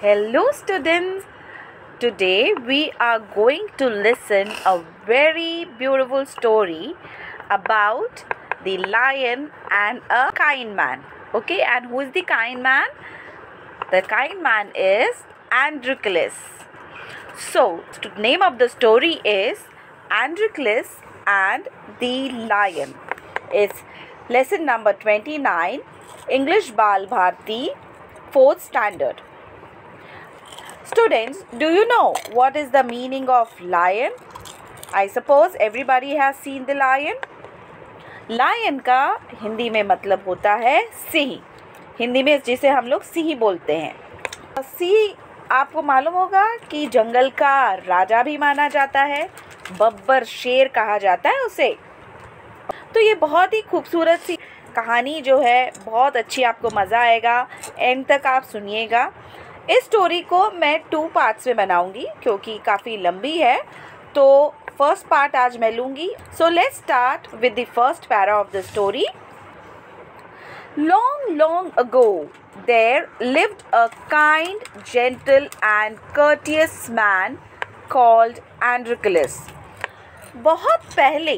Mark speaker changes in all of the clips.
Speaker 1: Hello students. Today we are going to listen a very beautiful story about the lion and a kind man. Okay, and who is the kind man? The kind man is Androcles. So, the name of the story is Androcles and the Lion. It's lesson number 29, English Bal Bharti, 4th standard. Students, do you know what is the meaning of lion? I suppose everybody has seen the lion. Lion का हिंदी में मतलब होता है सिंह. हिंदी में जिसे हम लोग सिंह बोलते हैं. सिंह आपको मालूम होगा कि जंगल का राजा भी माना जाता है. बब्बर शेर कहा जाता है उसे. तो ये बहुत ही खूबसूरत सी कहानी जो है बहुत अच्छी, आपको मज़ा आएगा. एंड तक आप सुनिएगा. इस स्टोरी को मैं 2 पार्ट्स में बनाऊंगी क्योंकि काफ़ी लंबी है. तो फर्स्ट पार्ट आज मैं लूँगी. So let's start with the first para of the story. Long, long ago, there lived a kind, gentle and courteous man called Androcles. बहुत पहले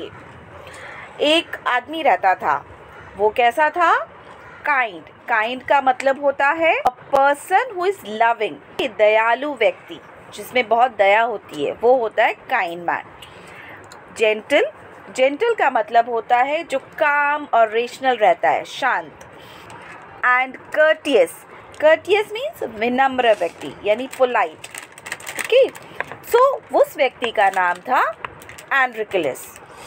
Speaker 1: एक आदमी रहता था. वो कैसा था? काइंड. काइंड का मतलब होता है a person who is loving. दयालु व्यक्ति जिसमें बहुत दया होती है वो होता है काइंड मैन. जेंटल. जेंटल का मतलब होता है जो काम और रेशनल रहता है, शांत. And courteous. कर्टियस मीन्स विनम्र व्यक्ति यानी पोलाइट. ओके, सो उस व्यक्ति का नाम था Androcles.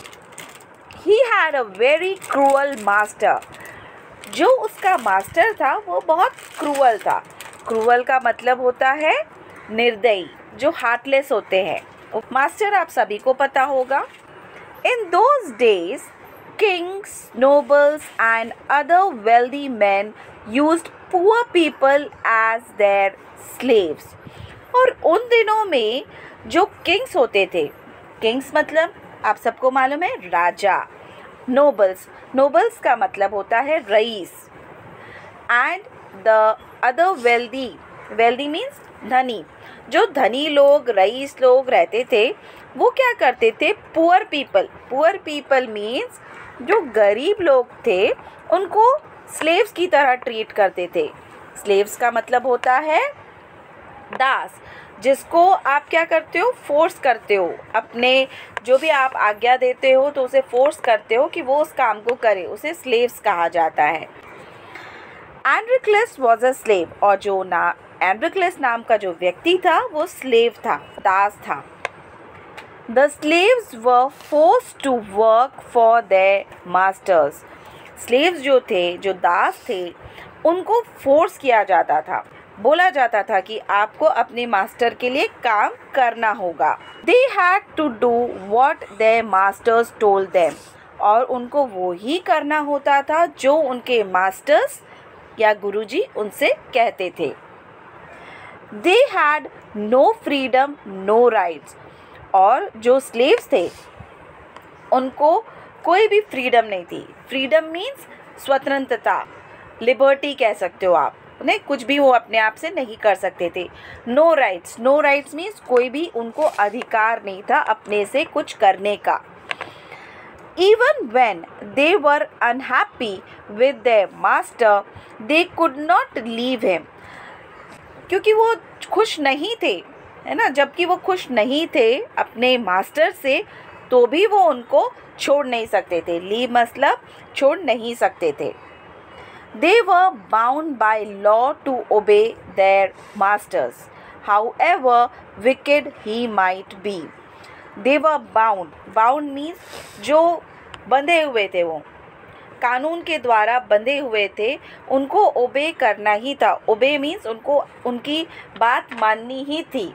Speaker 1: He had a very cruel master. जो उसका मास्टर था वो बहुत क्रूअल था. क्रूअल का मतलब होता है निर्दयी, जो हार्टलेस होते हैं. मास्टर आप सभी को पता होगा. In those days kings, nobles and other wealthy men used poor people as their slaves. और उन दिनों में जो किंग्स होते थे, किंग्स मतलब आप सबको मालूम है राजा. नोबल्स. नोबल्स का मतलब होता है रईस. And the other wealthy. Wealthy means धनी. जो धनी लोग, रईस लोग रहते थे वो क्या करते थे? Poor people. Poor people means जो गरीब लोग थे उनको स्लेव्स की तरह ट्रीट करते थे. स्लेव्स का मतलब होता है दास, जिसको आप क्या करते हो? फोर्स करते हो. अपने जो भी आप आज्ञा देते हो तो उसे फोर्स करते हो कि वो उस काम को करे. उसे स्लेव्स कहा जाता है. Androcles was a slave. और जो एंड्रोक्लस नाम का जो व्यक्ति था वो स्लेव था, दास था. The slaves were forced to work for their masters. Slaves जो थे, जो दास थे, उनको फोर्स किया जाता था. बोला जाता था कि आपको अपने मास्टर के लिए काम करना होगा. They had to do what their masters told them. और उनको वो ही करना होता था जो उनके मास्टर्स या गुरुजी उनसे कहते थे. They had no freedom, no rights. और जो स्लेव्स थे उनको कोई भी फ्रीडम नहीं थी. फ्रीडम मीन्स स्वतंत्रता, लिबर्टी कह सकते हो आप. उन्हें कुछ भी वो अपने आप से नहीं कर सकते थे. No rights. No rights means कोई भी उनको अधिकार नहीं था अपने से कुछ करने का. Even when they were unhappy with their master they could not leave him. क्योंकि वो खुश नहीं थे, है ना. जबकि वो खुश नहीं थे अपने मास्टर से तो भी वो उनको छोड़ नहीं सकते थे. लीव मतलब छोड़ नहीं सकते थे. They were bound by law to obey their masters however wicked he might be. They were bound. Bound means जो बंधे हुए थे, वो कानून के द्वारा बंधे हुए थे, उनको ओबे करना ही था. ओबे मीन्स उनको उनकी बात माननी ही थी.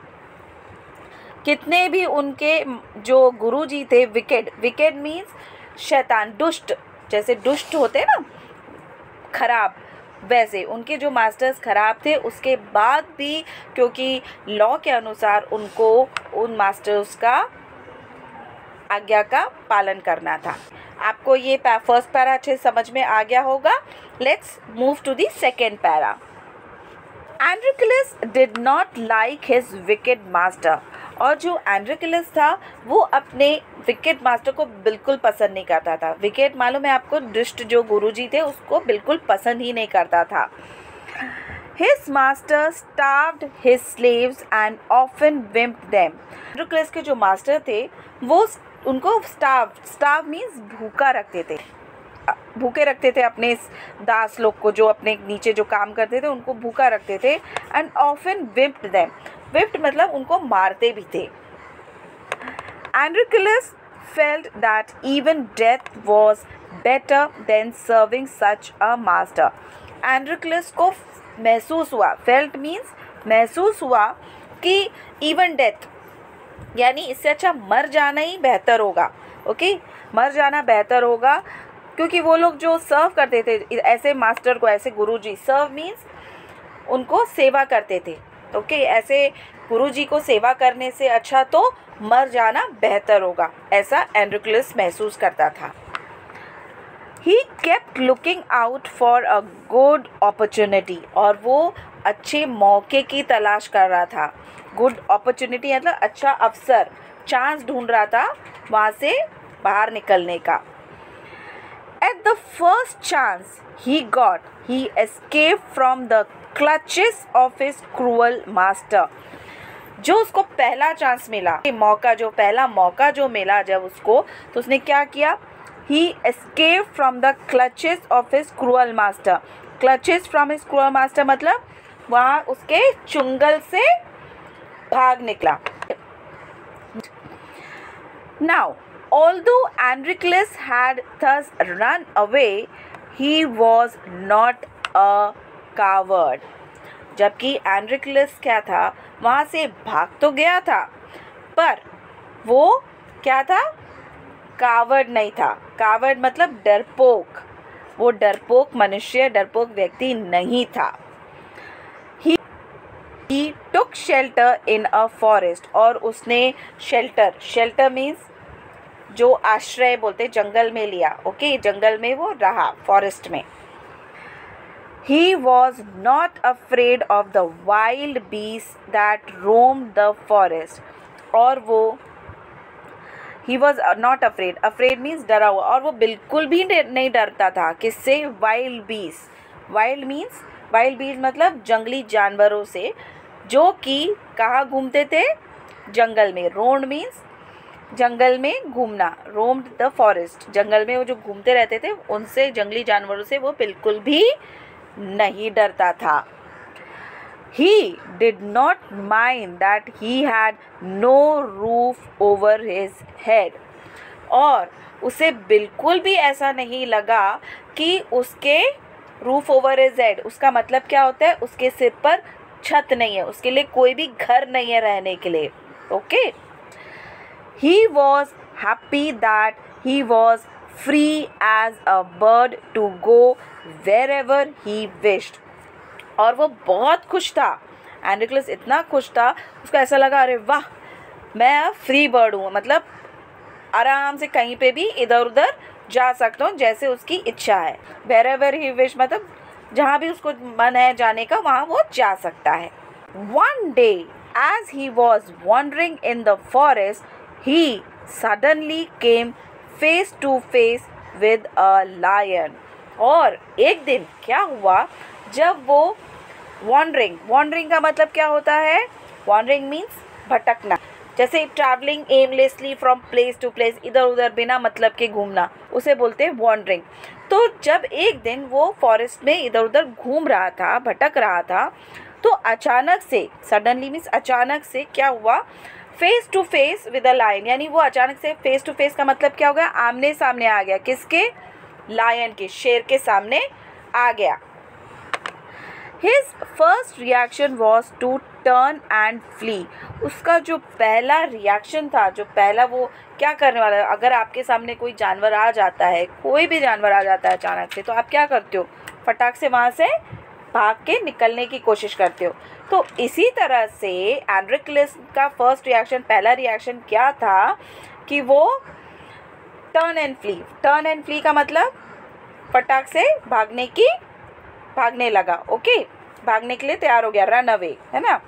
Speaker 1: कितने भी उनके जो गुरुजी थे विकेड. विकेड मीन्स शैतान, दुष्ट. जैसे दुष्ट होते ना, खराब, वैसे उनके जो मास्टर्स खराब थे. उसके बाद भी क्योंकि लॉ के अनुसार उनको उन मास्टर्स का आज्ञा का पालन करना था. आपको ये फर्स्ट पैरा अच्छे समझ में आ गया होगा. Let's move to the second para. Androcles did not like his wicked master, और जो एंड्रोक्लस था वो अपने विकेड मास्टर को बिल्कुल पसंद नहीं करता था। विकेड मालूम है आपको, दुष्ट जो गुरुजी थे उसको बिल्कुल पसंद ही नहीं करता था। His master starved his slaves and often whipped them. एंड्रोक्लस के जो मास्टर थे वो उनको स्टार्व मीन्स भूखा रखते थे, भूखे रखते थे अपने दास लोग को, जो अपने नीचे जो काम करते थे उनको भूखा रखते थे। And often whipped them, whipped मतलब उनको मारते भी थे। Androcles felt that even death was better than serving such a master. Androcles को महसूस हुआ, फेल्ट मीन्स महसूस हुआ कि इवन डेथ यानी इससे अच्छा मर जाना ही बेहतर होगा। ओके, मर जाना बेहतर होगा, क्योंकि वो लोग जो सर्व करते थे ऐसे मास्टर को, ऐसे गुरुजी, सर्व मीन्स उनको सेवा करते थे। ओके, ऐसे गुरुजी को सेवा करने से अच्छा तो मर जाना बेहतर होगा, ऐसा एंड्रोक्लस महसूस करता था। He kept looking out for a good opportunity, और वो अच्छे मौके की तलाश कर रहा था। गुड अपॉर्चुनिटी मतलब अच्छा अवसर, चांस ढूंढ रहा था वहाँ से बाहर निकलने का। At the first chance he got, he escaped from the clutches of his cruel master. जो उसको पहला चांस मिला, मौका जो पहला मौका जो मिला जब उसको, तो उसने क्या किया? He escaped from the clutches of his cruel master. Clutches from his cruel master मतलब वहाँ उसके चुंगल से भाग निकला। Now, although Androclus had thus run away, he was not a coward. जबकि एंड्रोक्लस क्या था, वहाँ से भाग तो गया था, पर वो क्या था? कावर्ड नहीं था। कावर्ड मतलब डरपोक, वो डरपोक मनुष्य, डरपोक व्यक्ति नहीं था। He took shelter in a forest, और उसने शेल्टर मीन्स जो आश्रय बोलते, जंगल में लिया। ओके, जंगल में वो रहा, फॉरेस्ट में। He was not afraid of the wild beasts that roamed the forest, और वो he was not afraid, afraid means डरा हुआ, और वो बिल्कुल भी नहीं डरता था। किससे? वाइल्ड बीस। वाइल्ड बीस मतलब जंगली जानवरों से, जो कि कहाँ घूमते थे? जंगल में। रोड मीन्स जंगल में घूमना, रोम्ड द फॉरेस्ट, जंगल में वो जो घूमते रहते थे उनसे, जंगली जानवरों से वो बिल्कुल भी नहीं डरता था। He did not mind that he had no roof over his head, और उसे बिल्कुल भी ऐसा नहीं लगा कि उसके रूफ ओवर हिज हेड, उसका मतलब क्या होता है? उसके सिर पर छत नहीं है, उसके लिए कोई भी घर नहीं है रहने के लिए। Okay, he was happy that he was free as a bird to go wherever he wished, और वो बहुत खुश था। एंड्रोक्लस इतना खुश था, उसको ऐसा लगा अरे वाह, मैं अब फ्री बर्ड हूँ, मतलब आराम से कहीं पे भी इधर उधर जा सकता हूँ जैसे उसकी इच्छा है। wherever he wished मतलब जहाँ भी उसको मन है जाने का, वहाँ वो जा सकता है। One day as he was wandering in the forest, he suddenly came face to face with a lion, और एक दिन क्या हुआ, जब वो वॉन्डरिंग का मतलब क्या होता है? वॉन्डरिंग मीन्स भटकना, जैसे travelling aimlessly from place to place, इधर उधर बिना मतलब के घूमना, उसे बोलते हैं वॉन्डरिंग। तो जब एक दिन वो फॉरेस्ट में इधर उधर घूम रहा था, भटक रहा था, तो अचानक से, सडनली मीन्स अचानक से क्या हुआ? Face to face with a lion, यानी वो अचानक से फेस टू फेस का मतलब क्या हो गया? आमने सामने आ गया। किसके? लायन के, शेर के सामने आ गया। His first reaction was to turn and flee. उसका जो पहला रिएक्शन था, जो पहला वो क्या करने वाला है? अगर आपके सामने कोई जानवर आ जाता है, कोई भी जानवर आ जाता है अचानक से, तो आप क्या करते हो? फटाक से वहाँ से भाग के निकलने की कोशिश करते हो। तो इसी तरह से एंड्रोक्लस का फर्स्ट रिएक्शन, पहला रिएक्शन क्या था कि वो turn and flee. Turn and flee का मतलब फटाक से भागने लगा। ओके, भागने के लिए तैयार हो गया, रन अवे, है ना।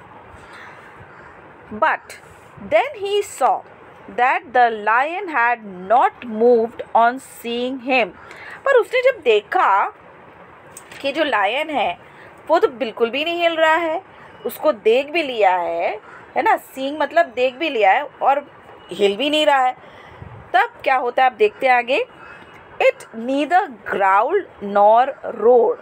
Speaker 1: But then he saw that the lion had not moved on seeing him. पर उसने जब देखा कि जो लायन है वो तो बिल्कुल भी नहीं हिल रहा है, उसको देख भी लिया है ना, सीइंग मतलब देख भी लिया है और हिल भी नहीं रहा है, तब क्या होता है आप देखते हैं आगे। It neither growled nor roared.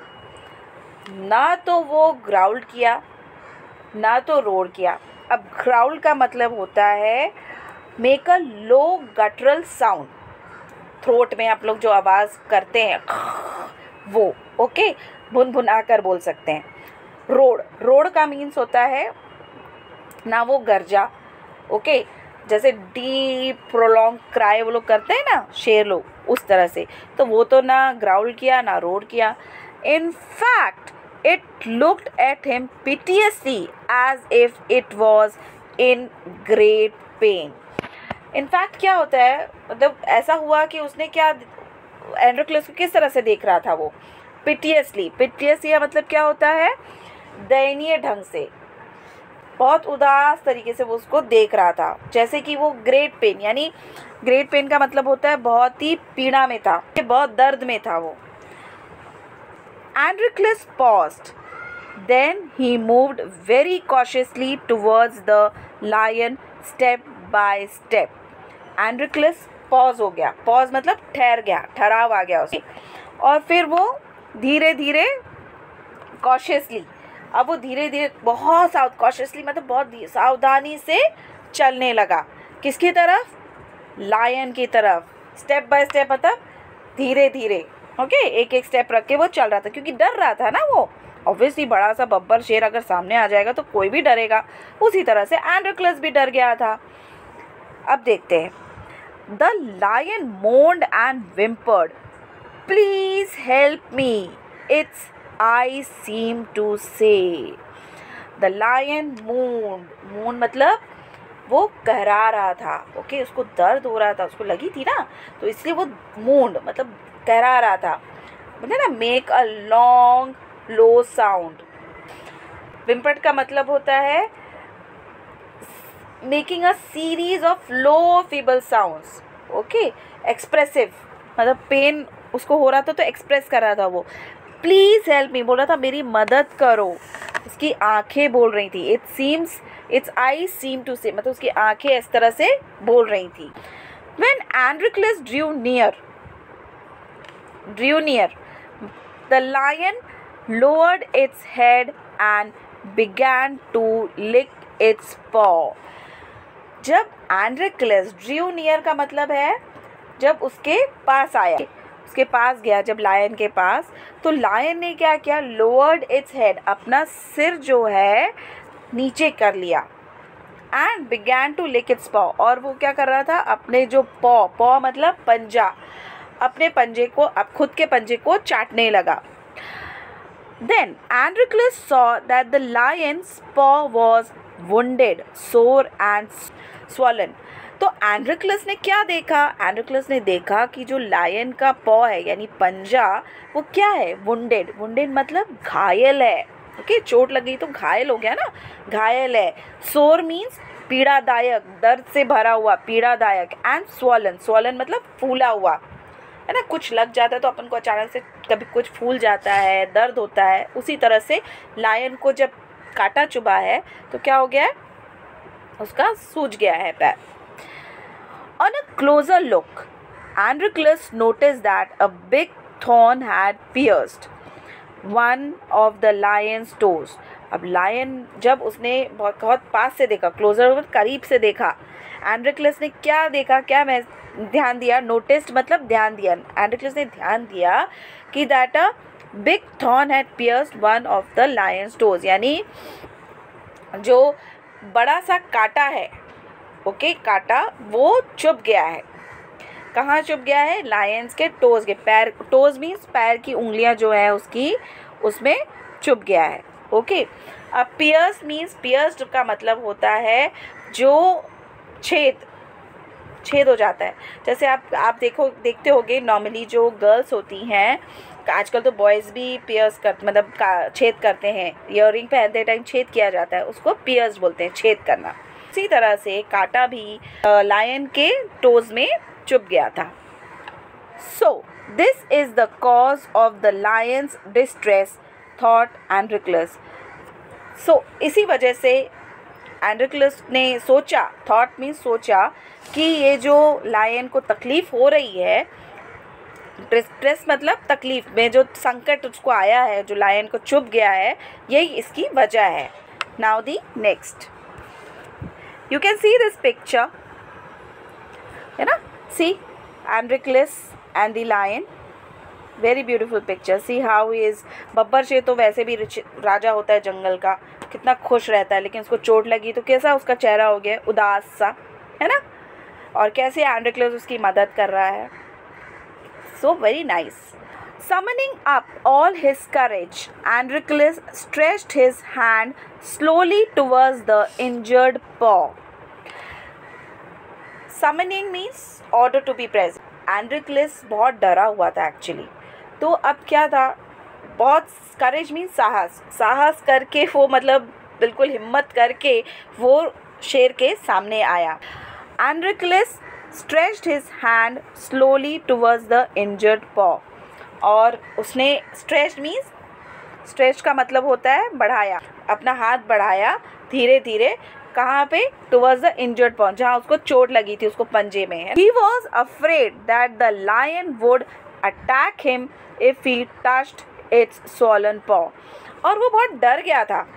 Speaker 1: ना तो वो ग्राउल्ड किया ना तो रोड किया। अब ग्राउल्ड का मतलब होता है make a low guttural sound, throat में आप लोग जो आवाज़ करते हैं वो, ओके, भुनभुना कर बोल सकते हैं। रोड का मीन्स होता है ना वो गर्जा, ओके, जैसे डीप प्रोलॉन्ग क्राई वो लोग करते हैं ना शेर लोग, उस तरह से। तो वो तो ना ग्राउल किया ना रोड किया। In fact it looked at him piteously as if it was in great pain. In fact क्या होता है, मतलब ऐसा हुआ कि उसने क्या, एंड्रोक्लस को किस तरह से देख रहा था वो, पिटियसली। पिटियस मतलब क्या होता है, दयनीय ढंग से, बहुत उदास तरीके से वो उसको देख रहा था, जैसे कि वो ग्रेट पेन, यानी ग्रेट पेन का मतलब होता है बहुत ही पीड़ा में था, बहुत दर्द में था वो। Androcles paused, then he moved very cautiously towards the lion step by step. Androcles pause हो गया, पॉज मतलब ठहर गया, ठहराव आ गया उसे, और फिर वो धीरे धीरे कॉशियसली, अब वो धीरे धीरे बहुत कॉशियसली मतलब बहुत सावधानी से चलने लगा। किसकी तरफ, लायन की तरफ। स्टेप बाय स्टेप मतलब धीरे धीरे, ओके, एक एक स्टेप रख के वो चल रहा था, क्योंकि डर रहा था ना वो। ऑब्वियसली बड़ा सा बब्बर शेर अगर सामने आ जाएगा तो कोई भी डरेगा, उसी तरह से एंड्रोक्लस भी डर गया था। अब देखते हैं। The lion moaned and whimpered, please help me, it's I seem to say. The lion moaned. Moan मतलब वो कहरा रहा था, ओके, उसको दर्द हो रहा था, उसको लगी थी ना, तो इसलिए वो moaned मतलब कहरा रहा था, मतलब ना make a long low sound. Whimpered का मतलब होता है making a series of low feeble sounds, okay, expressive मतलब पेन उसको हो रहा था तो एक्सप्रेस कर रहा था वो। प्लीज़ हेल्प मी बोल रहा था, मेरी मदद करो, उसकी आंखें बोल रही थी। It seems, it's I seem to say मतलब उसकी आंखें इस तरह से बोल रही थी। When Androcles drew near the lion lowered its head and began to lick its paw. जब एंड्रोक्लस ड्रू नियर का मतलब है जब उसके पास आया, उसके पास गया जब लायन के पास, तो लायन ने क्या किया, लोअर्ड इट्स हेड, अपना सिर जो है नीचे कर लिया, and began to lick its paw, और वो क्या कर रहा था, अपने जो पॉ मतलब पंजा, अपने पंजे को, अब खुद के पंजे को चाटने लगा। Then Androcles saw that the lion's paw was wounded, sore and swollen. तो एंड्रोक्लस ने क्या देखा, एंड्रोक्लस ने देखा कि जो लायन का पॉ है यानी पंजा, वो क्या है, वुंडेड। वुंडेड मतलब घायल है, ओके, चोट लगी तो घायल हो गया ना, घायल है। सोर मीन्स पीड़ादायक, दर्द से भरा हुआ, पीड़ादायक। एंड स्वॉलन, स्वॉलन मतलब फूला हुआ, है ना, कुछ लग जाता है तो अपन को अचानक से कभी कुछ फूल जाता है, दर्द होता है, उसी तरह से लायन को जब काटा चुभा है तो क्या हो गया है, उसका सूज गया है पैर। On a closer look, Androclus noticed that a big thorn had pierced one of the lion's toes. अब लायन जब उसने बहुत पास से देखा, क्लोजर करीब से देखा, एंड्रोक्लस ने क्या देखा, क्या मैं ध्यान दिया, नोटिस्ड मतलब ध्यान दिया, एंड्रोक्लस ने ध्यान दिया कि that a big thorn had pierced one of the lion's toes, यानी जो बड़ा सा कांटा है, ओके, कांटा वो चुभ गया है। कहाँ चुभ गया है, लायंस के टोज के, पैर, टोज मीन्स पैर की उंगलियां जो है उसकी, उसमें चुभ गया है, ओके। अब पियर्स मीन्स, पियर्स्ड का मतलब होता है जो छेद हो जाता है। जैसे आप देखते होगे नॉर्मली जो गर्ल्स होती हैं आजकल तो बॉयज़ भी पियर्स कर मतलब छेद करते हैं, ईयरिंग पहनते टाइम छेद किया जाता है, उसको पियर्स बोलते हैं, छेद करना। इसी तरह से कांटा भी लायन के टोज में चुभ गया था। So this is the cause of the lion's distress, thought Androcles. So इसी वजह से एंड्रिक्लस ने सोचा, थॉट मीन्स सोचा, कि ये जो लायन को तकलीफ़ हो रही है, डिस्ट्रेस मतलब तकलीफ़ में जो संकट उसको आया है, जो लायन को चुभ गया है, यही इसकी वजह है। Now the next, you can see this picture, है ना, see Androcles and the lion, very beautiful picture. See how he is, बब्बर शेर तो वैसे भी राजा होता है जंगल का, कितना खुश रहता है, लेकिन उसको चोट लगी तो कैसा उसका चेहरा हो गया, उदास सा, है ना, और कैसे एंड्रिक्लस उसकी मदद कर रहा है। So very nice. Summoning up all his courage, Androclus stretched his hand slowly towards the injured paw. Summoning means order to be present. Androclus बहुत डरा हुआ था एक्चुअली, तो अब क्या था, बहुत करेज मीन्स साहस, साहस करके वो मतलब बिल्कुल हिम्मत करके वो शेर के सामने आया। Androclus stretched his hand slowly towards the injured paw, और उसने स्ट्रेच मीन्स, स्ट्रेच का मतलब होता है बढ़ाया, अपना हाथ बढ़ाया धीरे धीरे, कहाँ पे, टुवर्ड्स द इंजर्ड पॉ, जहाँ उसको चोट लगी थी, उसको पंजे में। He was afraid that the lion would attack him if he touched its swollen paw, और वो बहुत डर गया था,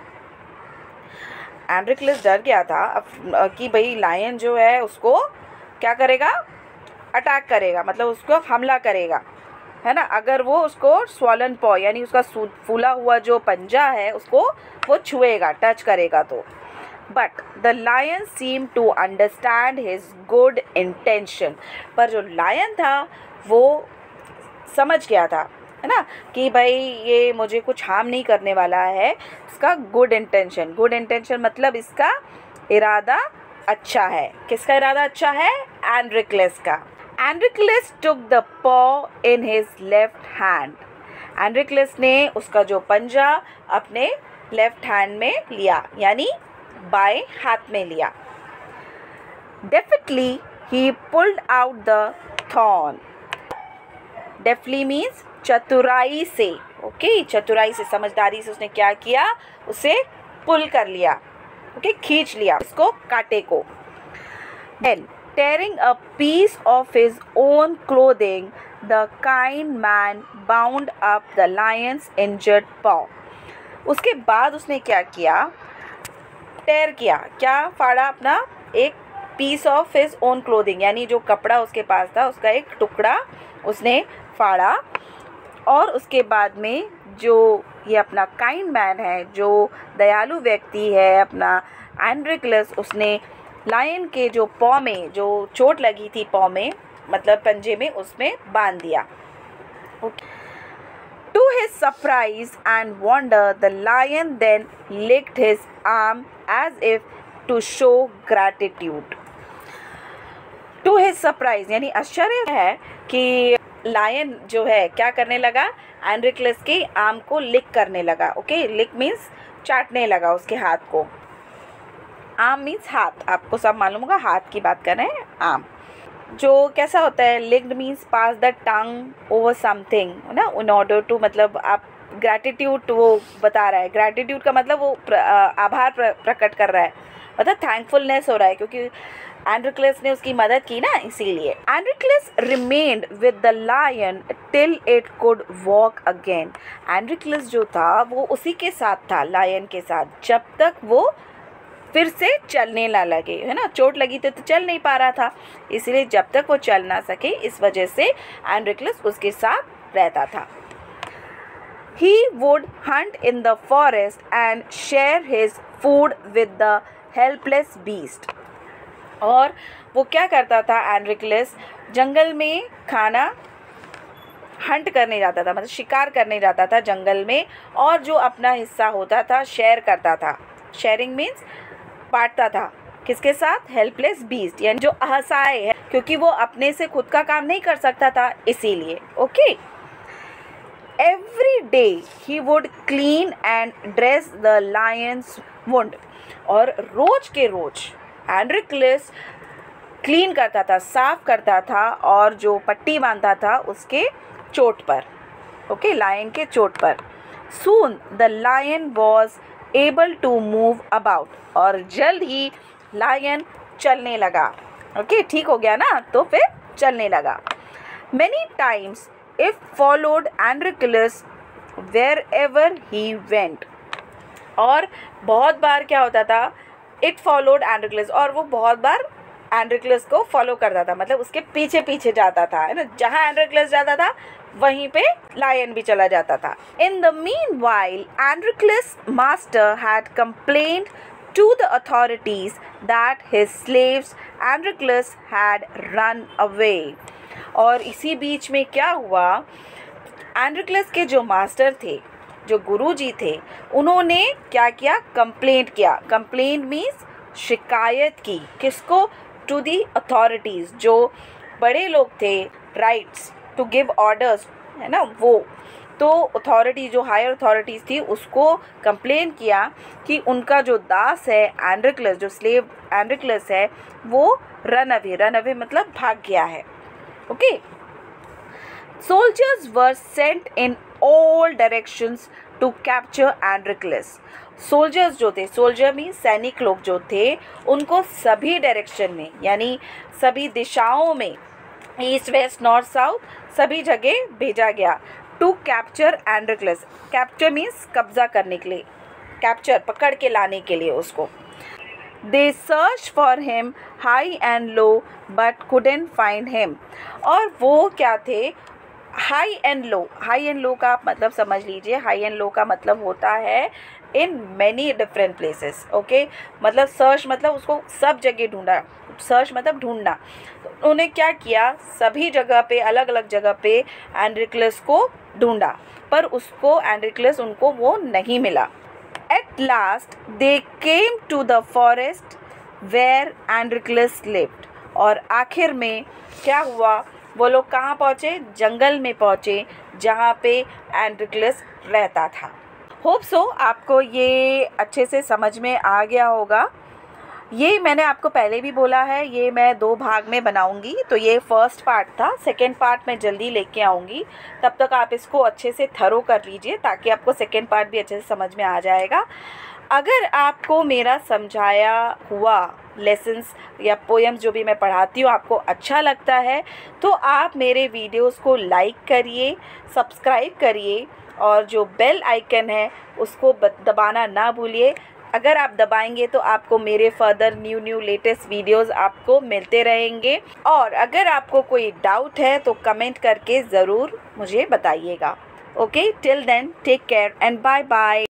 Speaker 1: एंड्रिक्लस डर गया था कि भाई लायन जो है उसको क्या करेगा, अटैक करेगा, मतलब उसको हमला करेगा, है ना, अगर वो उसको स्वॉलन पॉ यानी उसका फूला हुआ जो पंजा है उसको वो छुएगा, टच करेगा तो। But the lion seem to understand his good intention, पर जो लायन था वो समझ गया था, है ना, कि भाई ये मुझे कुछ हार्म नहीं करने वाला है, इसका गुड इंटेंशन, गुड इंटेंशन मतलब इसका इरादा अच्छा है। किसका इरादा अच्छा है, एंड्रिक्लस का। एंड्रिक्लस took the paw in his left hand, Androcles ने उसका जो पंजा अपने लेफ्ट हैंड में लिया, यानी बाएं हाथ में लिया। Deftly he pulled out the thorn, deftly means चतुराई से, ओके, चतुराई से, समझदारी से उसने क्या किया, उसे पुल कर लिया, ओके, खींच लिया उसको, कांटे को। Then tearing a piece of his own clothing, the kind man bound up the lion's injured paw. उसके बाद उसने क्या किया, टेयर किया, क्या फाड़ा, अपना एक piece of his own clothing, यानी जो कपड़ा उसके पास था उसका एक टुकड़ा उसने फाड़ा, और उसके बाद में जो ये अपना काइंड मैन है, जो दयालु व्यक्ति है अपना एंड्रिक्लस, उसने लायन के जो पॉ में जो चोट लगी थी, पॉ में मतलब पंजे में, उसमें बांध दिया। To his surprise and wonder, the lion then licked his arm as if to show gratitude. To his surprise यानी आश्चर्य है कि लायन जो है क्या करने लगा, एंड्रिक्लस के आर्म को लिक करने लगा, ओके, लिक मीन्स चाटने लगा उसके हाथ को, आर्म मीन्स हाथ, आपको सब मालूम होगा, हाथ की बात कर रहे हैं, आर्म जो कैसा होता है, licked means pass the tongue over something, है ना, इन ऑर्डर टू, मतलब आप ग्रैटिट्यूड वो बता रहा है, ग्रैटिट्यूड का मतलब वो आभार प्रकट कर रहा है, मतलब थैंकफुलनेस हो रहा है, क्योंकि एंड्रिक्लस ने उसकी मदद की ना, इसीलिए। Androcles remained with the lion till it could walk again, Androcles जो था वो उसी के साथ था, लायन के साथ, जब तक वो फिर से चलने ना लगे, है ना, चोट लगी तो चल नहीं पा रहा था, इसलिए जब तक वो चल ना सके, इस वजह से एंड्रिक्लस उसके साथ रहता था। He would hunt in the forest and share his food with the helpless beast. और वो क्या करता था, एंड्रिक्लस जंगल में खाना हंट करने जाता था, मतलब शिकार करने जाता था जंगल में, और जो अपना हिस्सा होता था शेयर करता था, शेयरिंग मीन्स बांटता था, किसके साथ, हेल्पलेस बीस्ट, यानी जो असहाय है, क्योंकि वो अपने से खुद का काम नहीं कर सकता था, इसीलिए, okay. Every day he would clean and dress the lion's wound. और रोज के रोज एंड्रिक्लस क्लीन करता था, साफ करता था और जो पट्टी बांधता था उसके चोट पर, ओके, लायन के चोट पर. Soon the lion was able to move about. और जल्द ही लायन चलने लगा. ओके, ठीक हो गया ना, तो फिर चलने लगा. Many times it followed Androclus wherever he went. और बहुत बार क्या होता था, it followed Androclus, और वो बहुत बार एंड्रिक्लस को फॉलो करता था, मतलब उसके पीछे पीछे जाता था, है ना. जहाँ एंड्रिक्लस जाता था वहीं पे लायन भी चला जाता था. In the meanwhile Androcles master had complained to the authorities that his slaves Androclus had run away. और इसी बीच में क्या हुआ, एंड्रिक्लस के जो मास्टर थे, जो गुरुजी थे, उन्होंने क्या किया, कंप्लेंट किया. कंप्लेंट मीन्स शिकायत की. किसको? टू दी अथॉरिटीज़, जो बड़े लोग थे, राइट्स टू गिव ऑर्डर्स, है ना, वो. तो अथॉरिटी, जो हायर अथॉरिटीज़ थी, उसको कंप्लेन किया कि उनका जो दास है एंड्रिक्लस, जो स्लेव एंड्रिक्लस है, वो रन अवे मतलब भाग गया है. Okay. Soldiers were sent in all directions to capture Androcles. Soldiers जो थे, सोल्जर मीन सैनिक लोग जो थे, उनको सभी डायरेक्शन में, यानी सभी दिशाओं में, ईस्ट वेस्ट नॉर्थ साउथ, सभी जगह भेजा गया. To capture Androcles. Capture means कब्जा करने के लिए, कैप्चर पकड़ के लाने के लिए उसको. They search for him high and low but couldn't find him. और वो क्या थे, high and low. High and low का मतलब समझ लीजिए, हाई एंड लो का मतलब होता है in many different places. Okay, मतलब सर्च मतलब उसको सब जगह ढूंढा, सर्च मतलब ढूंढना. तो उन्होंने क्या किया, सभी जगह पे, अलग अलग जगह पे एंड्रिक्लस को ढूंढा, पर उसको एंड्रिक्लस उनको वो नहीं मिला. At last they came to the forest where Androcles lived. और आखिर में क्या हुआ, वो लोग कहाँ पहुँचे, जंगल में पहुँचे जहाँ पे एंड्रिक्लस रहता था. होप सो आपको ये अच्छे से समझ में आ गया होगा. ये मैंने आपको पहले भी बोला है, ये मैं 2 भाग में बनाऊंगी. तो ये फर्स्ट पार्ट था, सेकंड पार्ट मैं जल्दी लेके आऊँगी. तब तक आप इसको अच्छे से थरो कर लीजिए ताकि आपको सेकंड पार्ट भी अच्छे से समझ में आ जाएगा. अगर आपको मेरा समझाया हुआ लेसन्स या पोएम्स जो भी मैं पढ़ाती हूँ आपको अच्छा लगता है, तो आप मेरे वीडियोस को लाइक करिए, सब्सक्राइब करिए, और जो बेल आइकन है उसको दबाना ना भूलिए. अगर आप दबाएंगे तो आपको मेरे फर्दर न्यू लेटेस्ट वीडियोस आपको मिलते रहेंगे. और अगर आपको कोई डाउट है तो कमेंट करके ज़रूर मुझे बताइएगा. Okay, till then take care and bye bye.